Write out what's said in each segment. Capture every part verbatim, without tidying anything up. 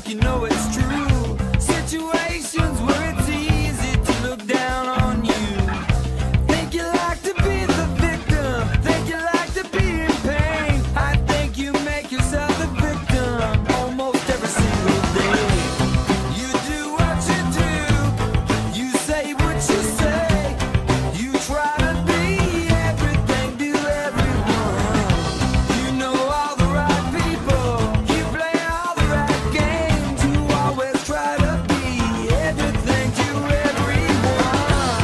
you know it's true. Situations where it's easy to look down on you. Think you like to be the victim, think you like to be in pain. I think you make yourself the victim almost every single day. You do what you do, you say what you say. You try to be everything to everyone. You know all the right people, you play all the right games. You always try to be everything to everyone.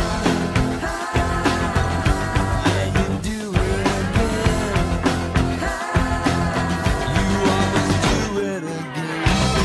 Yeah, you do it again. You always do it again.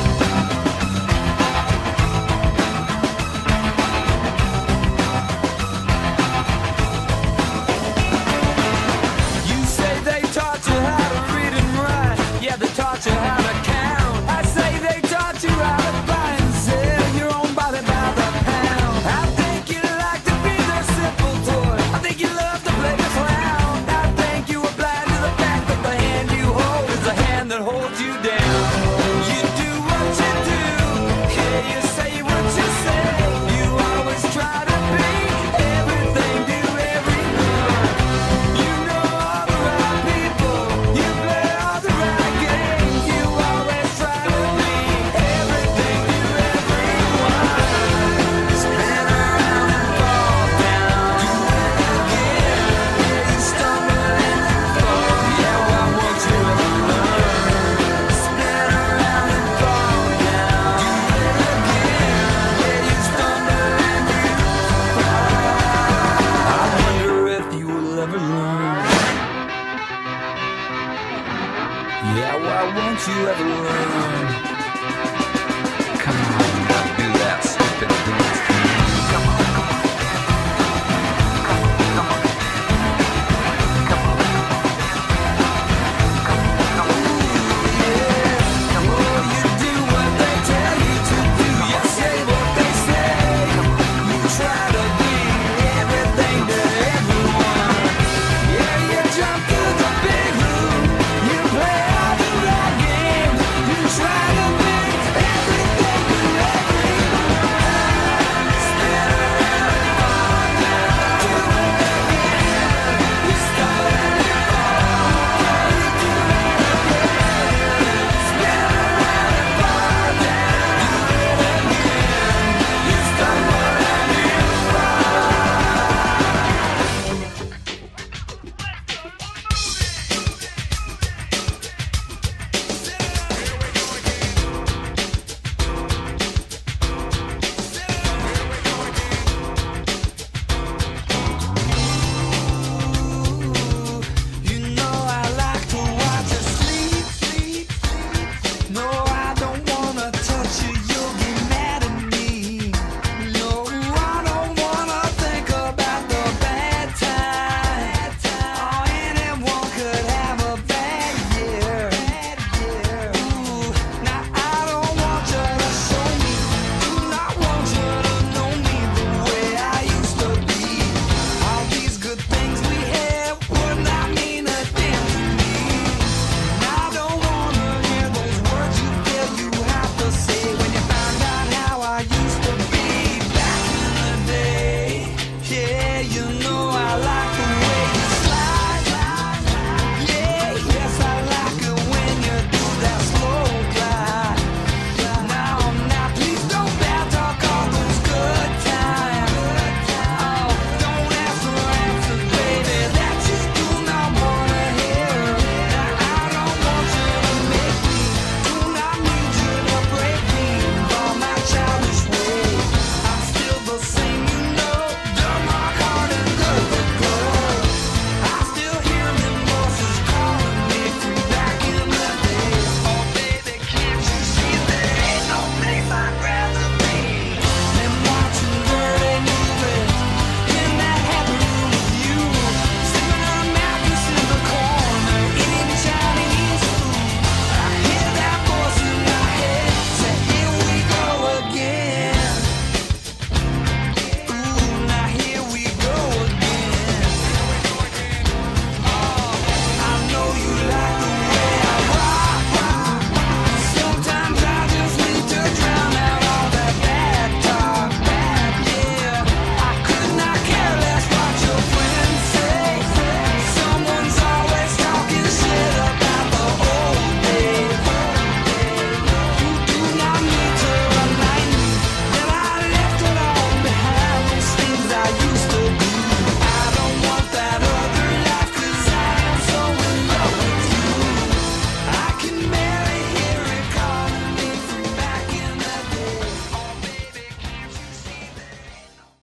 You say they taught you how to read and write. Yeah, they taught you how to count. I say they taught you how to buy and sell your own body by the pound. I think you like to be their simple toy. I think you love to play the clown. I think you are blind to the fact that the hand you hold is the hand that holds you down. You do what you do, yeah, you say what you say. You always try to be everything to everyone. You know all the right people, you play all the right games. You always try to be everything to everyone. Spin around and fall down, do it again. Yeah, you stumble and you fall. Yeah, why won't you ever learn? Spin around and fall down, do it again. Yeah, you stumble and you fall. I wonder if you will ever learn. Yeah, why won't you ever learn?